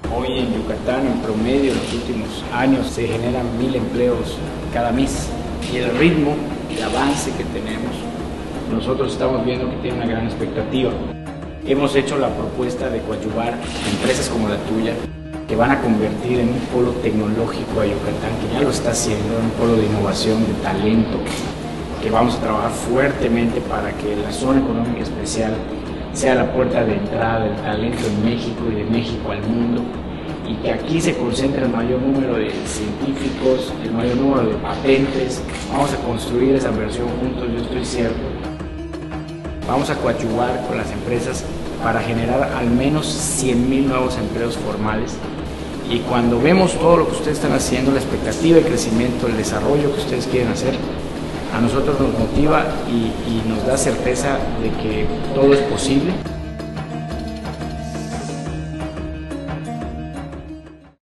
Hoy en Yucatán, en promedio, en los últimos años, se generan 1000 empleos cada mes. Y el ritmo de avance que tenemos, nosotros estamos viendo que tiene una gran expectativa. Hemos hecho la propuesta de coadyuvar empresas como la tuya, que van a convertir en un polo tecnológico a Yucatán, que ya lo está haciendo, en un polo de innovación, de talento, que vamos a trabajar fuertemente para que la zona económica especial sea la puerta de entrada del talento en México y de México al mundo, y que aquí se concentre el mayor número de científicos, el mayor número de patentes. Vamos a construir esa versión juntos, yo estoy cierto. Vamos a coadyuvar con las empresas para generar al menos 100,000 nuevos empleos formales. Y cuando vemos todo lo que ustedes están haciendo, la expectativa de crecimiento, el desarrollo que ustedes quieren hacer, a nosotros nos motiva y nos da certeza de que todo es posible.